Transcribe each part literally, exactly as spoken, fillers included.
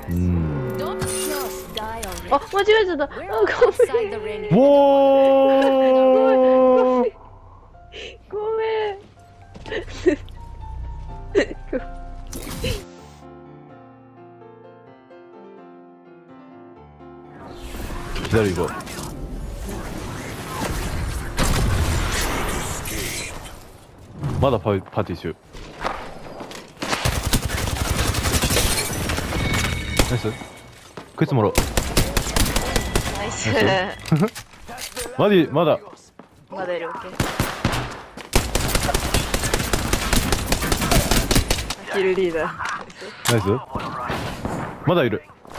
うん。 あ、間違えちゃった。あ、ごめん。 おー。 ごめん。 左行こう。まだパパーティー中。ナイス。こいつもろ。 ナイス。 マディまだ。 まだいる。オッケー。キルリーダー。 ナイス。まだいる。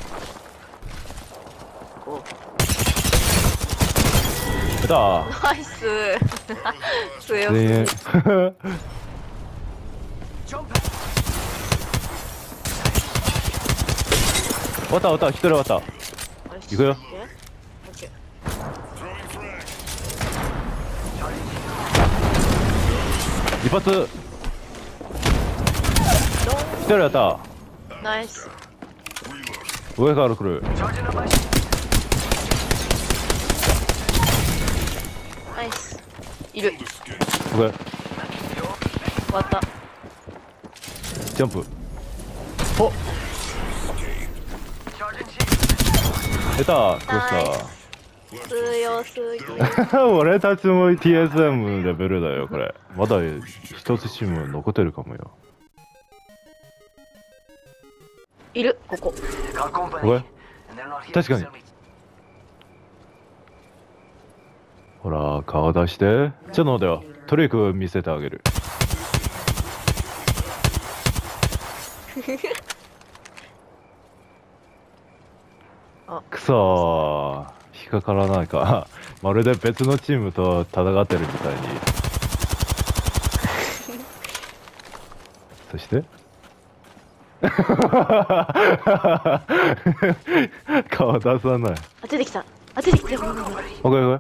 やったー。 ナイス。強すぎ。 全員。終わった終わった、一人終わった。行くよ。一発。一人やった。 ナイス。 上から来る。 ナイス。いる。 オッケー。 終わった。 ジャンプ。おっ。出た。クロスター。 強すぎ。 俺たちも ティーエスエム レベルだよこれ。まだ一つチーム残ってるかもよ。 いるここ。 おい。確かに。ほら顔出して。ちょっと待てよ。トリック見せてあげる。くそー。引っかからないか。まるで別のチームと戦ってるみたいに。そして顔出さない。 あ、出てきた。あ、出てきた。 オッケーオッケー。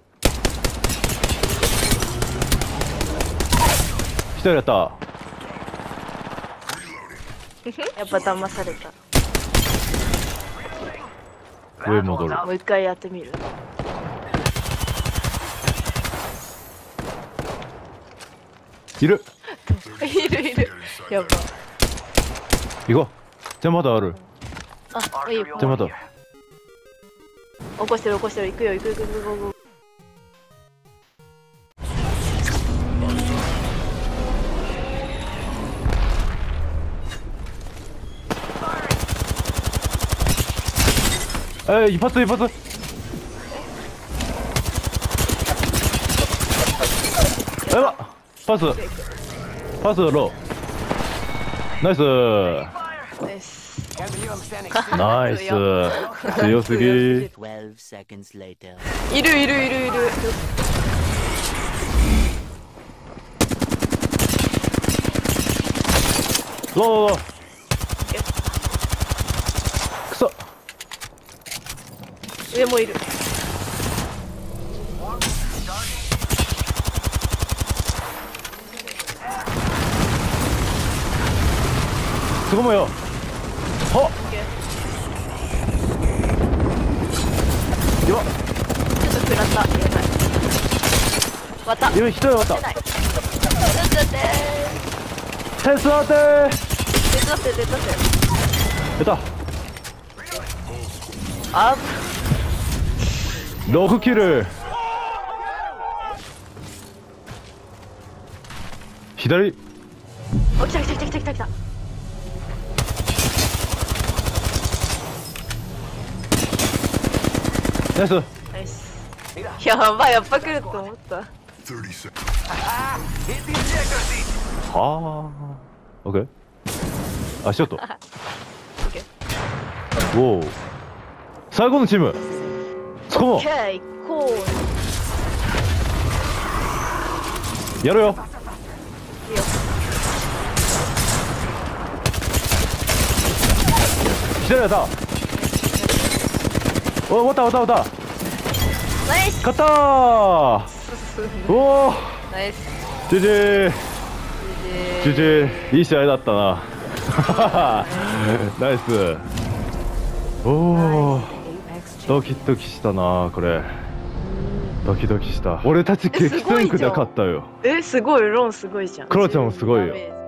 一人やった。 やっぱ騙された。 上戻る。 もう一回やってみる。 いる。 いるいる。やば。 行こう。じゃあまだある。 あ、いいよ。 じゃあまだ。 起こしてる起こしてる。行くよ行くよ行くよ行くよ。 えー、一発一発。やばっ。パスパスロー。ナイスナイス。強すぎ。いるいるいるいる。 ローロー。くそ。 上もいる。 そこもよ。はっ。やばっ。 ちょっと食らった。やばい。終わった。 今一人終わった。 ちょっと待って手伝って。 手伝って手伝って。 やった。 あろくキル。左。 お、来た来た来た来た来た来た。 ナイス。 ナイス。やばい、やっぱ来ると思った。 はあ。オッケー。あ、ショット。 オッケー。 おお。最後のチーム。そこも。 オッケー、行こう。 やるよ。 いいよ。 一人やった。お、終わった終わった終わった。 ナイス。 勝ったー。おお。 ナイス。 ジェジェジェジェいい試合だったな。ナイス。 おお Rise Apex ドキ champions. ドキしたなこれ。 うんドキドキした。俺たち激戦区で勝ったよ。 え、すごい、ロンすごいじゃん。 クロちゃんもすごいよじゅうにダメージ